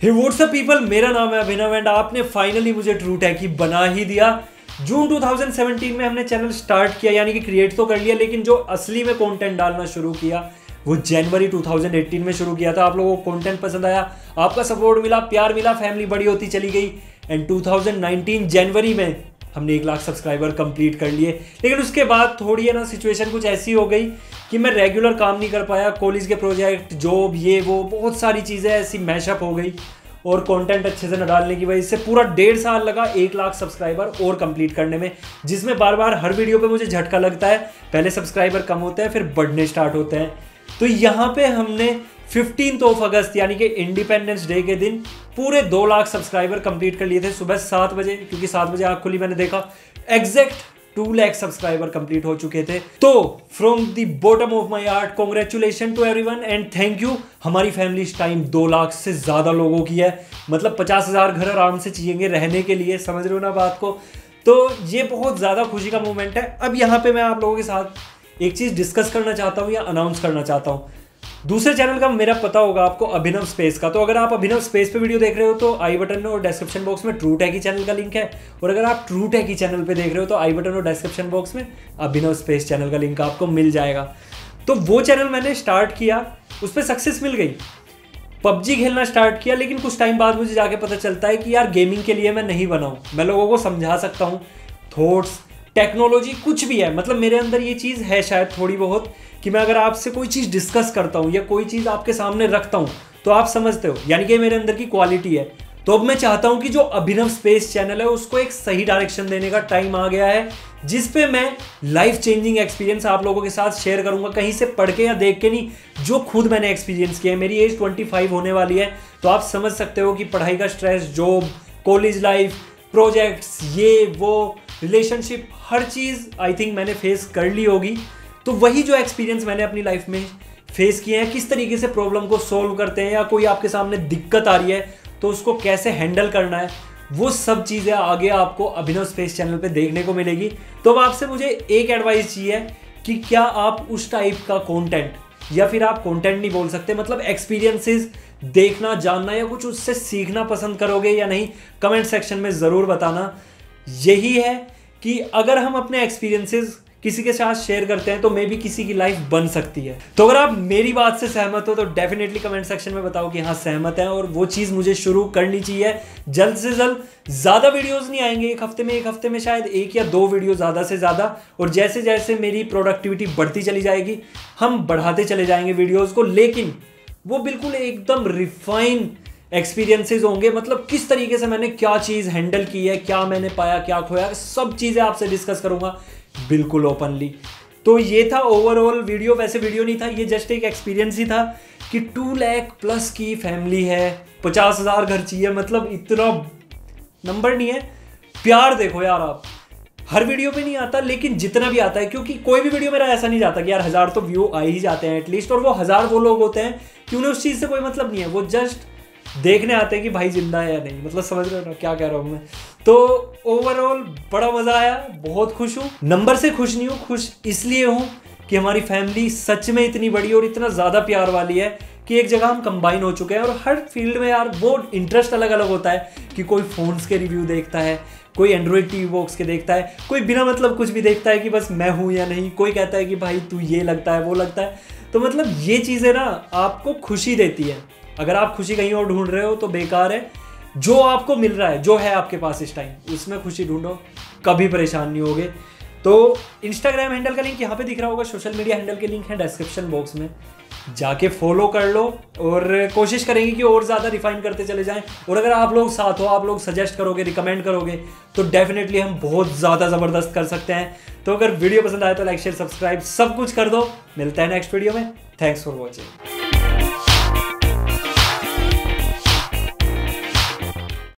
हे WhatsApp people, मेरा नाम है अभिनव एंड आपने फाइनली मुझे ट्रू टैकी बना ही दिया। जून 2017 में हमने चैनल स्टार्ट किया, यानी कि क्रिएट तो कर लिया, लेकिन जो असली में कंटेंट डालना शुरू किया वो जनवरी 2018 में शुरू किया था। आप लोगों को कंटेंट पसंद आया, आपका सपोर्ट मिला, प्यार मिला, फैमिली बड़ी होती चली गई एंड 2019 जनवरी में हमने 1 लाख सब्सक्राइबर कंप्लीट कर लिए। लेकिन उसके बाद थोड़ी है ना सिचुएशन कुछ ऐसी हो गई कि मैं रेगुलर काम नहीं कर पाया। कॉलेज के प्रोजेक्ट, जॉब, ये वो बहुत सारी चीज़ें ऐसी मैशअप हो गई और कंटेंट अच्छे से न डालने की वजह से पूरा 1.5 साल लगा 1 लाख सब्सक्राइबर और कंप्लीट करने में, जिसमें बार बार हर वीडियो पे मुझे झटका लगता है। पहले सब्सक्राइबर कम होते हैं, फिर बढ़ने स्टार्ट होते हैं। तो यहाँ पे हमने 15 अगस्त यानी कि इंडिपेंडेंस डे के दिन पूरे 2 लाख सब्सक्राइबर कंप्लीट कर लिए थे सुबह 7 बजे, क्योंकि 7 बजे आँख खुली मैंने देखा एग्जैक्ट 2 लाख सब्सक्राइबर कंप्लीट हो चुके थे। तो from the bottom of my heart congratulation to everyone and thank you. हमारी फैमिली इस टाइम 2 लाख से ज़्यादा लोगों की है, मतलब 50,000 घर आराम से चाहिए रहने के लिए, समझ रहे हो ना बात को। तो ये बहुत ज़्यादा खुशी का मोमेंट है। अब यहाँ पे मैं आप लोगों के साथ एक चीज़ डिस्कस करना चाहता हूँ या अनाउंस करना चाहता हूँ। दूसरे चैनल का मेरा पता होगा आपको, अभिनव स्पेस का। तो अगर आप अभिनव स्पेस पे वीडियो देख रहे हो तो आई बटन और डिस्क्रिप्शन बॉक्स में ट्रू टैकी चैनल का लिंक है, और अगर आप ट्रू टैकी चैनल पे देख रहे हो तो आई बटन और डिस्क्रिप्शन बॉक्स में अभिनव स्पेस चैनल का लिंक आपको मिल जाएगा। तो वो चैनल मैंने स्टार्ट किया, उस पर सक्सेस मिल गई, पबजी खेलना स्टार्ट किया। लेकिन कुछ टाइम बाद मुझे जाके पता चलता है कि यार गेमिंग के लिए मैं नहीं बना हूँ। मैं लोगों को समझा सकता हूँ, थॉट्स, टेक्नोलॉजी कुछ भी है, मतलब मेरे अंदर ये चीज़ है शायद थोड़ी बहुत कि मैं अगर आपसे कोई चीज़ डिस्कस करता हूँ या कोई चीज़ आपके सामने रखता हूँ तो आप समझते हो, यानी कि मेरे अंदर की क्वालिटी है। तो अब मैं चाहता हूँ कि जो अभिनव स्पेस चैनल है उसको एक सही डायरेक्शन देने का टाइम आ गया है, जिस पे मैं लाइफ चेंजिंग एक्सपीरियंस आप लोगों के साथ शेयर करूंगा, कहीं से पढ़ के या देख के नहीं, जो खुद मैंने एक्सपीरियंस किया है। मेरी एज 25 होने वाली है, तो आप समझ सकते हो कि पढ़ाई का stress, job, college life, projects, ये वो, रिलेशनशिप, हर चीज़ आई थिंक मैंने फेस कर ली होगी। तो वही जो एक्सपीरियंस मैंने अपनी लाइफ में फेस किए हैं, किस तरीके से प्रॉब्लम को सोल्व करते हैं, या कोई आपके सामने दिक्कत आ रही है तो उसको कैसे हैंडल करना है, वो सब चीज़ें आगे आपको अभिनव स्पेस चैनल पे देखने को मिलेगी। तो अब आपसे मुझे एक एडवाइस चाहिए कि क्या आप उस टाइप का कंटेंट, या फिर आप कंटेंट नहीं बोल सकते, मतलब एक्सपीरियंसेस देखना, जानना या कुछ उससे सीखना पसंद करोगे या नहीं, कमेंट सेक्शन में ज़रूर बताना। यही है कि अगर हम अपने एक्सपीरियंसेस किसी के साथ शेयर करते हैं तो मे भी किसी की लाइफ बन सकती है। तो अगर आप मेरी बात से सहमत हो तो डेफिनेटली कमेंट सेक्शन में बताओ कि हाँ सहमत है, और वो चीज़ मुझे शुरू करनी चाहिए जल्द से जल्द। ज़्यादा वीडियोस नहीं आएंगे एक हफ्ते में शायद 1 या 2 वीडियो ज़्यादा से ज़्यादा, और जैसे जैसे मेरी प्रोडक्टिविटी बढ़ती चली जाएगी हम बढ़ाते चले जाएंगे वीडियोज़ को, लेकिन वो बिल्कुल एकदम रिफाइन एक्सपीरियंसेस होंगे। मतलब किस तरीके से मैंने क्या चीज़ हैंडल की है, क्या मैंने पाया, क्या खोया, सब चीज़ें आपसे डिस्कस करूंगा बिल्कुल ओपनली। तो ये था ओवरऑल वीडियो, वैसे वीडियो नहीं था, ये जस्ट एक एक्सपीरियंस ही था कि 2 लाख प्लस की फैमिली है, 50,000 घर चाहिए, मतलब इतना नंबर नहीं है। प्यार देखो यार, आप हर वीडियो पे नहीं आता, लेकिन जितना भी आता है, क्योंकि कोई भी वीडियो मेरा ऐसा नहीं जाता कि यार 1000 तो व्यू आ ही जाते हैं एटलीस्ट, और वो 1000 वो लोग होते हैं कि उन्हें उस चीज़ से कोई मतलब नहीं है, वो जस्ट देखने आते हैं कि भाई जिंदा है या नहीं, मतलब समझ रहे हो ना क्या कह रहा हूँ मैं। तो ओवरऑल बड़ा मजा आया, बहुत खुश हूँ। नंबर से खुश नहीं हूँ, खुश इसलिए हूँ कि हमारी फैमिली सच में इतनी बड़ी और इतना ज़्यादा प्यार वाली है कि एक जगह हम कंबाइन हो चुके हैं। और हर फील्ड में यार वो इंटरेस्ट अलग अलग होता है कि कोई फ़ोन्स के रिव्यू देखता है, कोई एंड्रॉयड टीवी बॉक्स के देखता है, कोई बिना मतलब कुछ भी देखता है कि बस मैं हूँ या नहीं, कोई कहता है कि भाई तू ये लगता है वो लगता है। तो मतलब ये चीज़ें ना आपको खुशी देती है। अगर आप खुशी कहीं और ढूंढ रहे हो तो बेकार है। जो आपको मिल रहा है, जो है आपके पास इस टाइम, उसमें खुशी ढूंढो, कभी परेशान नहीं होगे। तो इंस्टाग्राम हैंडल का लिंक यहाँ पे दिख रहा होगा, सोशल मीडिया हैंडल के लिंक है डिस्क्रिप्शन बॉक्स में, जाके फॉलो कर लो, और कोशिश करेंगे कि और ज़्यादा रिफाइन करते चले जाएं। और अगर आप लोग साथ हो, आप लोग सजेस्ट करोगे, रिकमेंड करोगे, तो डेफिनेटली हम बहुत ज़्यादा ज़बरदस्त कर सकते हैं। तो अगर वीडियो पसंद आए तो लाइक, शेयर, सब्सक्राइब सब कुछ कर दो। मिलते हैं नेक्स्ट वीडियो में। Thanks for watching.